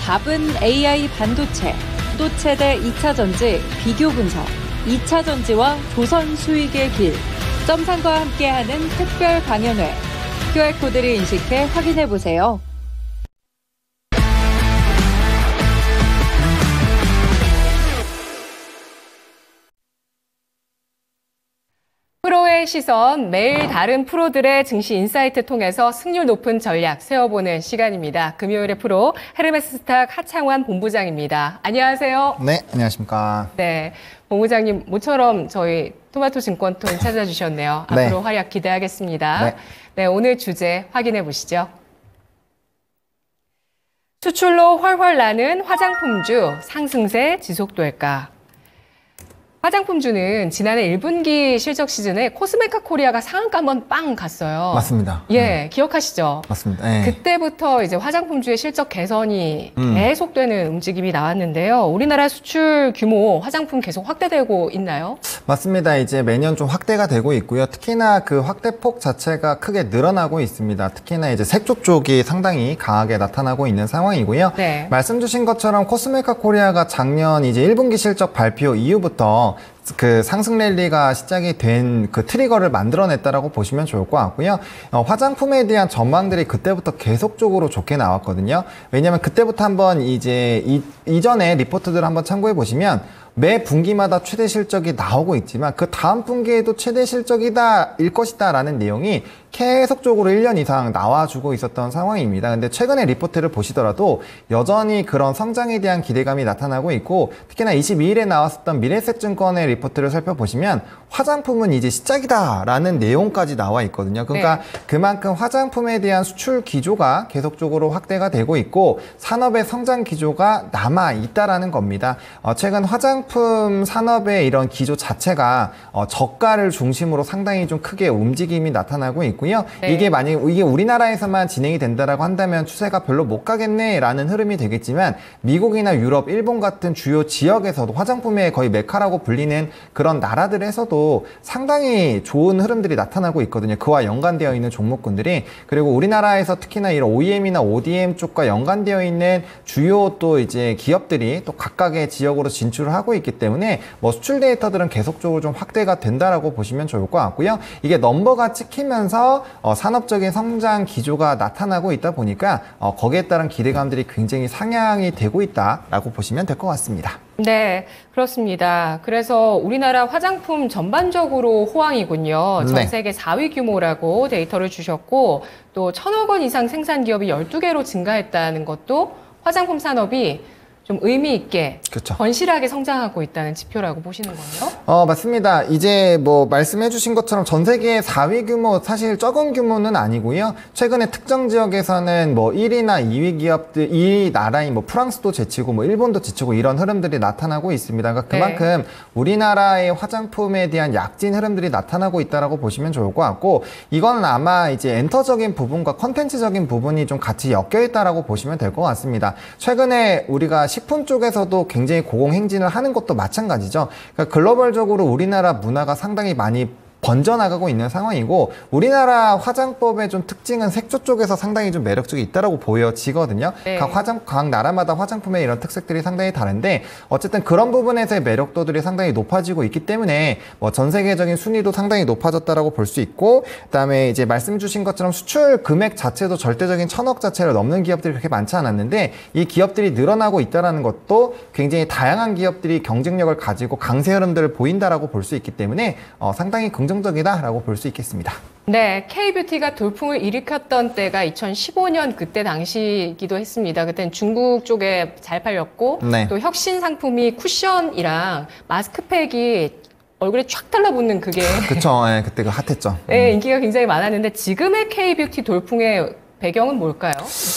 답은 AI 반도체. 또체대 2차 전지 비교 분석. 2차 전지와 조선 수익의 길. 점상과 함께하는 특별 강연회. QR코드를 인식해 확인해보세요. 프로의 시선, 매일 다른 프로들의 증시 인사이트 통해서 승률 높은 전략 세워보는 시간입니다. 금요일의 프로 헤르메스스탁 하창환 본부장입니다. 안녕하세요. 네, 안녕하십니까. 네, 본부장님 모처럼 저희 토마토 증권통 찾아주셨네요. 네. 앞으로 활약 기대하겠습니다. 네. 네, 오늘 주제 확인해 보시죠. 수출로 훨훨 나는 화장품주 상승세 지속될까? 화장품주는 지난해 1분기 실적 시즌에 코스메카 코리아가 상한가 한번 빵 갔어요. 맞습니다. 예, 기억하시죠? 맞습니다. 네. 그때부터 이제 화장품주의 실적 개선이 계속되는 움직임이 나왔는데요. 우리나라 수출 규모 화장품 계속 확대되고 있나요? 맞습니다. 이제 매년 좀 확대가 되고 있고요. 특히나 그 확대폭 자체가 크게 늘어나고 있습니다. 특히나 이제 색조 쪽이 상당히 강하게 나타나고 있는 상황이고요. 네. 말씀 주신 것처럼 코스메카 코리아가 작년 이제 1분기 실적 발표 이후부터 그 상승 랠리가 시작이 된 그 트리거를 만들어냈다라고 보시면 좋을 것 같고요. 화장품에 대한 전망들이 그때부터 계속적으로 좋게 나왔거든요. 왜냐하면 그때부터 한번 이제 이전에 리포트들을 한번 참고해 보시면 매 분기마다 최대 실적이 나오고 있지만 그 다음 분기에도 최대 실적이다 일 것이다 라는 내용이 계속적으로 1년 이상 나와주고 있었던 상황입니다. 근데 최근에 리포트를 보시더라도 여전히 그런 성장에 대한 기대감이 나타나고 있고, 특히나 22일에 나왔었던 미래에셋증권의 리포트를 살펴보시면 화장품은 이제 시작이다 라는 내용까지 나와 있거든요. 그러니까 네. 그만큼 화장품에 대한 수출 기조가 계속적으로 확대가 되고 있고 산업의 성장 기조가 남아 있다라는 겁니다. 최근 화장품 산업의 이런 기조 자체가 저가를 중심으로 상당히 좀 크게 움직임이 나타나고 있고 네. 이게 만약에 이게 우리나라에서만 진행이 된다라고 한다면 추세가 별로 못 가겠네라는 흐름이 되겠지만 미국이나 유럽, 일본 같은 주요 지역에서도 화장품의 거의 메카라고 불리는 그런 나라들에서도 상당히 좋은 흐름들이 나타나고 있거든요. 그와 연관되어 있는 종목군들이. 그리고 우리나라에서 특히나 이런 OEM이나 ODM 쪽과 연관되어 있는 주요 또 이제 기업들이 또 각각의 지역으로 진출을 하고 있기 때문에 뭐 수출 데이터들은 계속적으로 좀 확대가 된다라고 보시면 좋을 것 같고요. 이게 넘버가 찍히면서 산업적인 성장 기조가 나타나고 있다 보니까 거기에 따른 기대감들이 굉장히 상향이 되고 있다라고 보시면 될 것 같습니다. 네, 그렇습니다. 그래서 우리나라 화장품 전반적으로 호황이군요. 전 세계 4위 규모라고 데이터를 주셨고 또 1,000억 원 이상 생산 기업이 12개로 증가했다는 것도 화장품 산업이 좀 의미 있게 그렇죠. 건실하게 성장하고 있다는 지표라고 보시는 거예요? 맞습니다. 이제 뭐 말씀해 주신 것처럼 전 세계 4위 규모 사실 적은 규모는 아니고요. 최근에 특정 지역에서는 뭐 1위나 2위 기업들, 2위 나라인 뭐 프랑스도 제치고 뭐 일본도 제치고 이런 흐름들이 나타나고 있습니다. 그러니까 그만큼 네. 우리나라의 화장품에 대한 약진 흐름들이 나타나고 있다라고 보시면 좋을 것 같고, 이거는 아마 이제 엔터적인 부분과 컨텐츠적인 부분이 좀 같이 엮여 있다라고 보시면 될 것 같습니다. 최근에 우리가 식품 쪽에서도 굉장히 고공행진을 하는 것도 마찬가지죠. 그러니까 글로벌적으로 우리나라 문화가 상당히 많이 번져나가고 있는 상황이고, 우리나라 화장법의 좀 특징은 색조 쪽에서 상당히 좀 매력적이 있다라고 보여지거든요. 네. 각 나라마다 화장품의 이런 특색들이 상당히 다른데 어쨌든 그런 부분에서의 매력도들이 상당히 높아지고 있기 때문에 뭐 전 세계적인 순위도 상당히 높아졌다라고 볼 수 있고, 그다음에 이제 말씀 주신 것처럼 수출 금액 자체도 절대적인 1,000억 자체를 넘는 기업들이 그렇게 많지 않았는데 이 기업들이 늘어나고 있다라는 것도 굉장히 다양한 기업들이 경쟁력을 가지고 강세 흐름들을 보인다라고 볼 수 있기 때문에 상당히 긍정적이다라고 볼 수 있겠습니다. 네, K뷰티가 돌풍을 일으켰던 때가 2015년 그때 당시이기도 했습니다. 그때는 중국 쪽에 잘 팔렸고 네. 또 혁신 상품이 쿠션이랑 마스크팩이 얼굴에 쫙 달라붙는 그게 그쵸, 네, 그때가 핫했죠. 네, 인기가 굉장히 많았는데 지금의 K뷰티 돌풍의 배경은 뭘까요?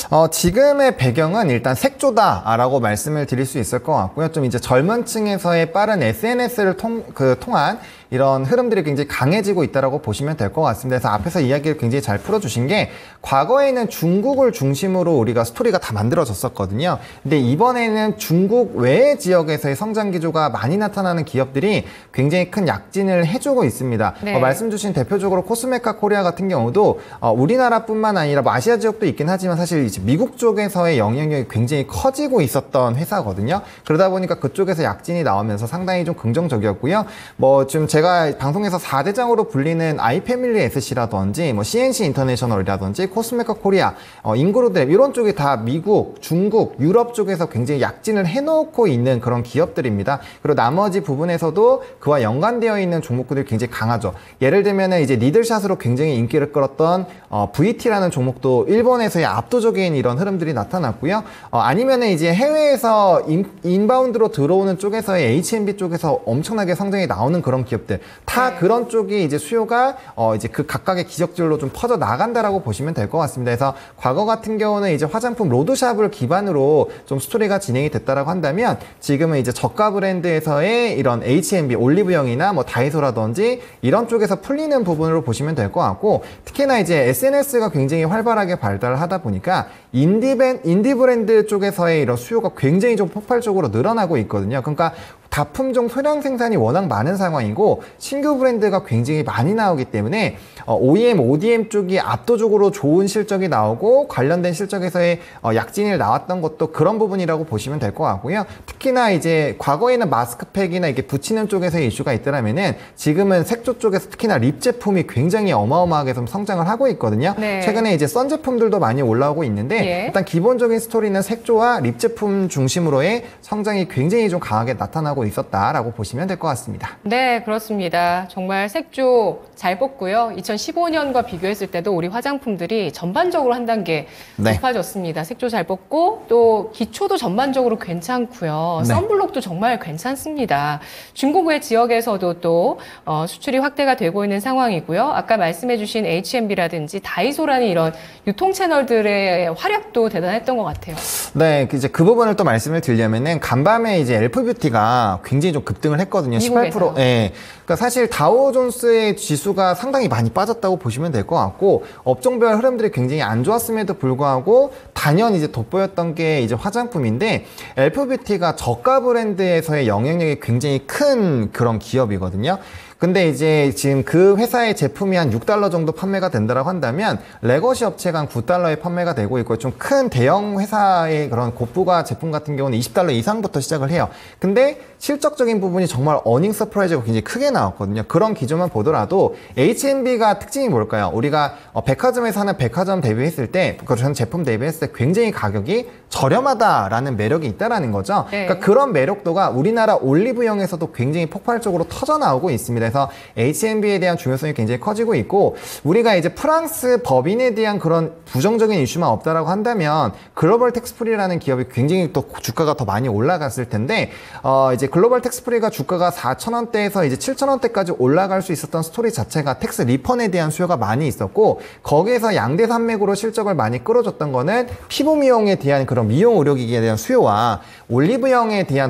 지금의 배경은 일단 색조다라고 말씀을 드릴 수 있을 것 같고요. 좀 이제 젊은 층에서의 빠른 SNS를 통한 이런 흐름들이 굉장히 강해지고 있다라고 보시면 될 것 같습니다. 그래서 앞에서 이야기를 굉장히 잘 풀어주신 게 과거에는 중국을 중심으로 우리가 스토리가 다 만들어졌었거든요. 근데 이번에는 중국 외의 지역에서의 성장 기조가 많이 나타나는 기업들이 굉장히 큰 약진을 해주고 있습니다. 네. 말씀 주신 대표적으로 코스메카 코리아 같은 경우도 우리나라뿐만 아니라 뭐 아시아 지역도 있긴 하지만 사실 이제 미국 쪽에서의 영향력이 굉장히 커지고 있었던 회사거든요. 그러다 보니까 그쪽에서 약진이 나오면서 상당히 좀 긍정적이었고요. 뭐 지금 제가 방송에서 4대장으로 불리는 아이패밀리 SC라든지 뭐 CNC 인터내셔널이라든지 코스메카 코리아, 인그루드랩 이런 쪽이 다 미국, 중국, 유럽 쪽에서 굉장히 약진을 해놓고 있는 그런 기업들입니다. 그리고 나머지 부분에서도 그와 연관되어 있는 종목들이 굉장히 강하죠. 예를 들면 이제 니들샷으로 굉장히 인기를 끌었던 VT라는 종목도 일본에서의 압도적인 이런 흐름들이 나타났고요. 아니면 이제 해외에서 인바운드로 들어오는 쪽에서의 H&B 쪽에서 엄청나게 성장이 나오는 그런 기업들 다 네. 그런 쪽이 이제 수요가 이제 그 각각의 기적들로 좀 퍼져 나간다라고 보시면 될 것 같습니다. 그래서 과거 같은 경우는 이제 화장품 로드샵을 기반으로 좀 스토리가 진행이 됐다라고 한다면 지금은 이제 저가 브랜드에서의 이런 H&B 올리브영이나 뭐 다이소라든지 이런 쪽에서 풀리는 부분으로 보시면 될 것 같고 특히나 이제 SNS가 굉장히 활발하게 발달을 하다 보니까 인디 브랜드 쪽에서의 이런 수요가 굉장히 좀 폭발적으로 늘어나고 있거든요. 그러니까 다품종 소량 생산이 워낙 많은 상황이고 신규 브랜드가 굉장히 많이 나오기 때문에 OEM, ODM 쪽이 압도적으로 좋은 실적이 나오고 관련된 실적에서의 약진이 나왔던 것도 그런 부분이라고 보시면 될 것 같고요. 특히나 이제 과거에는 마스크팩이나 이게 붙이는 쪽에서의 이슈가 있더라면은 지금은 색조 쪽에서 특히나 립 제품이 굉장히 어마어마하게 좀 성장을 하고 있거든요. 네. 최근에 이제 선 제품들도 많이 올라오고 있는데 예. 일단 기본적인 스토리는 색조와 립 제품 중심으로의 성장이 굉장히 좀 강하게 나타나고 있었다라고 보시면 될 것 같습니다. 네, 그렇습니다. 정말 색조 잘 뽑고요. 2015년과 비교했을 때도 우리 화장품들이 전반적으로 한 단계 네. 높아졌습니다. 색조 잘 뽑고 또 기초도 전반적으로 괜찮고요. 네. 선블록도 정말 괜찮습니다. 중국 외 지역에서도 또 수출이 확대가 되고 있는 상황이고요. 아까 말씀해주신 H&B라든지 다이소라는 이런 유통 채널들의 활약도 대단했던 것 같아요. 네, 이제 그 부분을 또 말씀을 드리려면은 간밤에 이제 엘프뷰티가 굉장히 좀 급등을 했거든요. 미국에서요? 18%. 예. 그러니까 사실 다우존스의 지수가 상당히 많이 빠졌다고 보시면 될 것 같고 업종별 흐름들이 굉장히 안 좋았음에도 불구하고 단연 이제 돋보였던 게 이제 화장품인데 엘프뷰티가 저가 브랜드에서의 영향력이 굉장히 큰 그런 기업이거든요. 근데 이제 지금 그 회사의 제품이 한 $6 정도 판매가 된다고 한다면 레거시 업체가 한 $9에 판매가 되고 있고 좀 큰 대형 회사의 그런 고부가 제품 같은 경우는 $20 이상부터 시작을 해요. 근데 실적적인 부분이 정말 어닝 서프라이즈가 굉장히 크게 나왔거든요. 그런 기준만 보더라도 H&B가 특징이 뭘까요? 우리가 백화점에서 하는 백화점 대비했을 때, 그런 제품 대비했을 때 굉장히 가격이 저렴하다라는 매력이 있다라는 거죠. 네. 그러니까 그런 매력도가 우리나라 올리브영에서도 굉장히 폭발적으로 터져나오고 있습니다. 그래서 H&B에 대한 중요성이 굉장히 커지고 있고 우리가 이제 프랑스 법인에 대한 그런 부정적인 이슈만 없다라고 한다면 글로벌 텍스프리라는 기업이 굉장히 또 주가가 더 많이 올라갔을 텐데 이제 글로벌 텍스프리가 주가가 4,000원대에서 이제 7,000원대까지 올라갈 수 있었던 스토리 자체가 텍스 리펀에 대한 수요가 많이 있었고 거기에서 양대 산맥으로 실적을 많이 끌어줬던 거는 피부 미용에 대한 그런 미용 의료기기에 대한 수요와 올리브영에 대한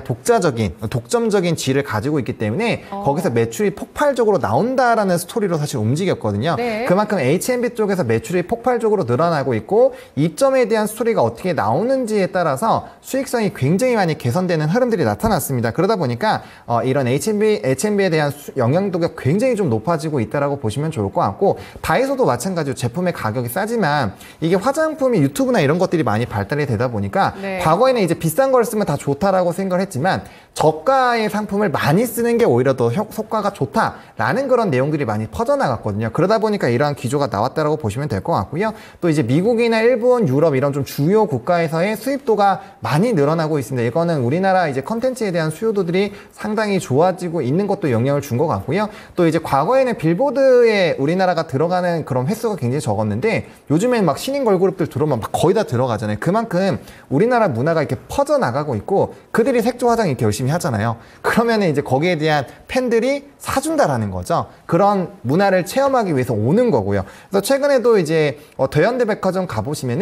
독점적인 질을 가지고 있기 때문에 거기서 매출이 폭발적으로 나온다라는 스토리로 사실 움직였거든요. 네. 그만큼 H&B 쪽에서 매출이 폭발적으로 늘어나고 있고 이점에 대한 스토리가 어떻게 나오는지에 따라서 수익성이 굉장히 많이 개선되는 흐름들이 나타났습니다. 그러다 보니까 이런 H&B에 대한 영향도가 굉장히 좀 높아지고 있다라고 보시면 좋을 것 같고 다이소도 마찬가지로 제품의 가격이 싸지만 이게 화장품이 유튜브나 이런 것들이 많이 발달이 되다 보니까 네. 과거에는 이제 비싼 걸 쓰면 다 좋다라고 생각을 했지만 저가의 상품을 많이 쓰는 게 오히려 더 효과가 좋다라는 그런 내용들이 많이 퍼져나갔거든요. 그러다 보니까 이러한 기조가 나왔다라고 보시면 될 것 같고요. 또 이제 미국이나 일본, 유럽 이런 좀 주요 국가에서의 수입도가 많이 늘어나고 있습니다. 이거는 우리나라 이제 컨텐츠에 대한 수요도들이 상당히 좋아지고 있는 것도 영향을 준 것 같고요. 또 이제 과거에는 빌보드에 우리나라가 들어가는 그런 횟수가 굉장히 적었는데 요즘엔 막 신인 걸그룹들 들어오면 막 거의 다 들어가잖아요. 그만큼 우리나라 문화가 이렇게 퍼져나가고 있고 그들이 색조 화장 이렇게 열심히 하잖아요. 그러면 이제 거기에 대한 팬들이 사준다라는 거죠. 그런 문화를 체험하기 위해서 오는 거고요. 그래서 최근에도 이제 대현대 백화점 가보시면은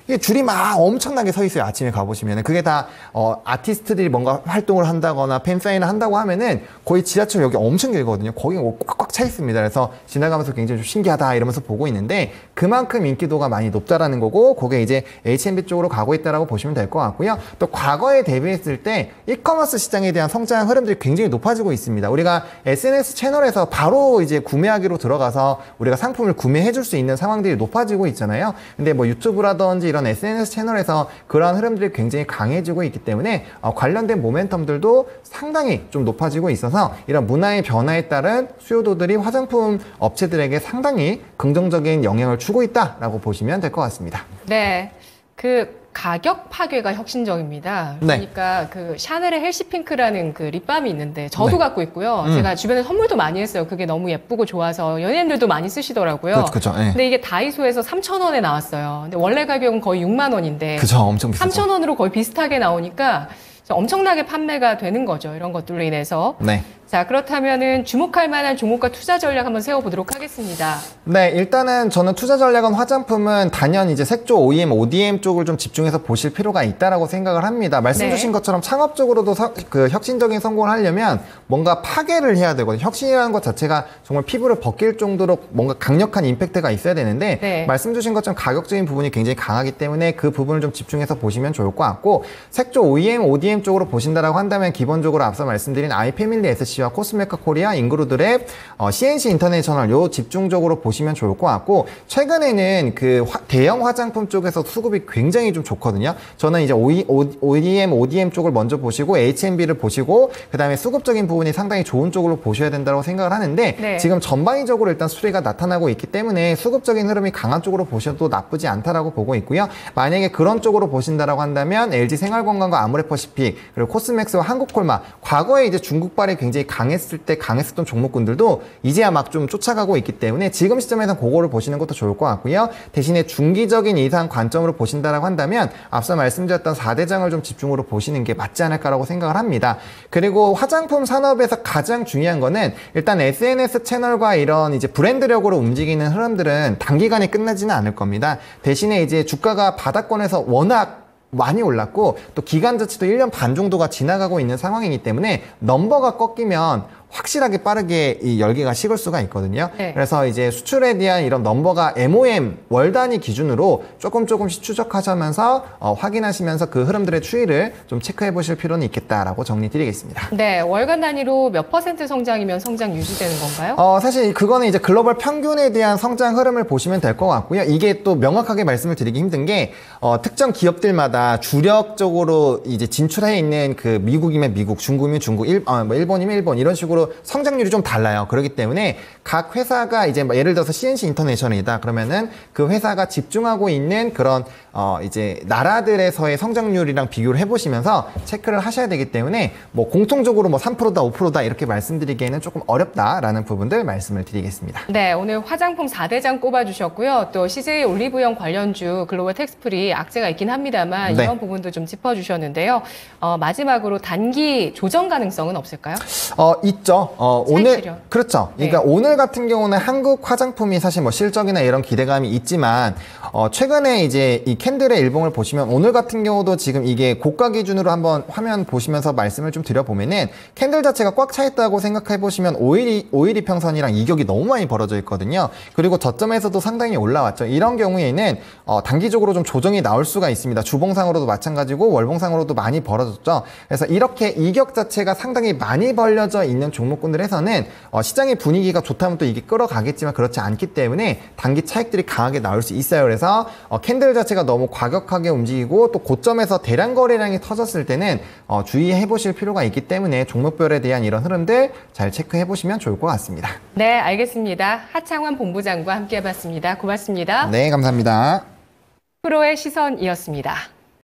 이게 줄이 막 엄청나게 서 있어요. 아침에 가보시면은. 그게 다, 아티스트들이 뭔가 활동을 한다거나 팬사인을 한다고 하면은 거의 지하철 여기 엄청 길거든요. 거기 꽉꽉 차 있습니다. 그래서 지나가면서 굉장히 좀 신기하다 이러면서 보고 있는데 그만큼 인기도가 많이 높다라는 거고 그게 이제 H&B 쪽으로 가고 있다라고 보시면 될 것 같고요. 또 과거에 대비했을 때 이커머스 시장에 대한 성장 흐름들이 굉장히 높아지고 있습니다. 우리가 SNS 채널에서 바로 이제 구매하기로 들어가서 우리가 상품을 구매해 줄 수 있는 상황들이 높아지고 있잖아요. 근데 뭐 유튜브라든지 이런 SNS 채널에서 그러한 흐름들이 굉장히 강해지고 있기 때문에 관련된 모멘텀들도 상당히 좀 높아지고 있어서 이런 문화의 변화에 따른 수요도들이 화장품 업체들에게 상당히 긍정적인 영향을 주고 있다라고 보시면 될 것 같습니다. 네. 그 가격 파괴가 혁신적입니다. 그러니까 그 샤넬의 헬시핑크라는 그 립밤이 있는데 저도 갖고 있고요. 제가 주변에 선물도 많이 했어요. 그게 너무 예쁘고 좋아서 연예인들도 많이 쓰시더라고요. 그렇죠. 네. 근데 이게 다이소에서 3,000원에 나왔어요. 근데 원래 가격은 거의 6만 원인데 그죠. 엄청 비싸죠. 3,000원으로 거의 비슷하게 나오니까 엄청나게 판매가 되는 거죠. 이런 것들로 인해서. 네. 자, 그렇다면은 주목할 만한 종목과 투자 전략 한번 세워보도록 하겠습니다. 네, 일단은 저는 투자 전략은 화장품은 단연 이제 색조 OEM, ODM 쪽을 좀 집중해서 보실 필요가 있다라고 생각을 합니다. 말씀 주신 것처럼 창업적으로도 그 혁신적인 성공을 하려면 뭔가 파괴를 해야 되거든요. 혁신이라는 것 자체가 정말 피부를 벗길 정도로 뭔가 강력한 임팩트가 있어야 되는데 말씀 주신 것처럼 가격적인 부분이 굉장히 강하기 때문에 그 부분을 좀 집중해서 보시면 좋을 것 같고 색조 OEM, ODM 쪽으로 보신다라고 한다면 기본적으로 앞서 말씀드린 아이패밀리 SC와 코스메카 코리아, 인그루드랩, CNC 인터내셔널 요 집중적으로 보시면 좋을 것 같고 최근에는 그 대형 화장품 쪽에서 수급이 굉장히 좀 좋거든요. 저는 이제 OEM, ODM 쪽을 먼저 보시고 H&B를 보시고 그 다음에 수급적인 부분이 상당히 좋은 쪽으로 보셔야 된다고 생각을 하는데 지금 전방위적으로 일단 수리가 나타나고 있기 때문에 수급적인 흐름이 강한 쪽으로 보셔도 나쁘지 않다라고 보고 있고요. 만약에 그런 쪽으로 보신다라고 한다면 LG 생활건강과 아모레퍼시픽 그리고 코스맥스와 한국콜마 과거에 이제 중국발이 굉장히 강했었던 종목군들도 이제야 막 좀 쫓아가고 있기 때문에 지금 시점에서 그거를 보시는 것도 좋을 것 같고요. 대신에 중기적인 이상 관점으로 보신다라고 한다면 앞서 말씀드렸던 4대장을 좀 집중으로 보시는 게 맞지 않을까라고 생각을 합니다. 그리고 화장품 산업에서 가장 중요한 거는 일단 SNS 채널과 이런 이제 브랜드력으로 움직이는 흐름들은 단기간에 끝나지는 않을 겁니다. 대신에 이제 주가가 바닥권에서 워낙 많이 올랐고 또 기간 자체도 1년 반 정도가 지나가고 있는 상황이기 때문에 넘버가 꺾이면 확실하게 빠르게 이 열기가 식을 수가 있거든요. 그래서 이제 수출에 대한 이런 넘버가 MOM 월 단위 기준으로 조금씩 추적하시면서 확인하시면서 그 흐름들의 추이를 좀 체크해 보실 필요는 있겠다라고 정리드리겠습니다. 네, 월간 단위로 몇 % 성장이면 성장 유지되는 건가요? 사실 그거는 이제 글로벌 평균에 대한 성장 흐름을 보시면 될 것 같고요. 이게 또 명확하게 말씀을 드리기 힘든 게 특정 기업들마다 주력적으로 이제 진출해 있는 그 미국이면 미국, 중국이면 중국, 일본이면 일본 이런 식으로 성장률이 좀 달라요. 그렇기 때문에 각 회사가 이제 예를 들어서 CNC 인터내셔널이다 그러면은 그 회사가 집중하고 있는 그런 이제 나라들에서의 성장률이랑 비교를 해보시면서 체크를 하셔야 되기 때문에 뭐 공통적으로 뭐 3%다 5%다 이렇게 말씀드리기에는 조금 어렵다라는 부분들 말씀을 드리겠습니다. 네, 오늘 화장품 4대장 꼽아주셨고요. 또 CJ 올리브영 관련주 글로벌 텍스프리 악재가 있긴 합니다만 이런 부분도 좀 짚어주셨는데요. 마지막으로 단기 조정 가능성은 없을까요? 있죠. 오늘 그렇죠. 그러니까 오늘 같은 경우는 한국 화장품이 사실 뭐 실적이나 이런 기대감이 있지만 최근에 이제 이 캔들의 일봉을 보시면 오늘 같은 경우도 지금 이게 고가 기준으로 한번 화면 보시면서 말씀을 좀 드려보면은 캔들 자체가 꽉 차 있다고 생각해 보시면 5일 이평선이랑 이격이 너무 많이 벌어져 있거든요. 그리고 저점에서도 상당히 올라왔죠. 이런 경우에는 단기적으로 좀 조정이 나올 수가 있습니다. 주봉상으로도 마찬가지고 월봉상으로도 많이 벌어졌죠. 그래서 이렇게 이격 자체가 상당히 많이 벌려져 있는 종목군들에서는 시장의 분위기가 좋다면 또 이게 끌어가겠지만 그렇지 않기 때문에 단기 차익들이 강하게 나올 수 있어요. 그래서 캔들 자체가 너무 과격하게 움직이고 또 고점에서 대량 거래량이 터졌을 때는 주의해 보실 필요가 있기 때문에 종목별에 대한 이런 흐름들 잘 체크해 보시면 좋을 것 같습니다. 네, 알겠습니다. 하창원 본부장과 함께 해봤습니다. 고맙습니다. 네, 감사합니다. 프로의 시선이었습니다.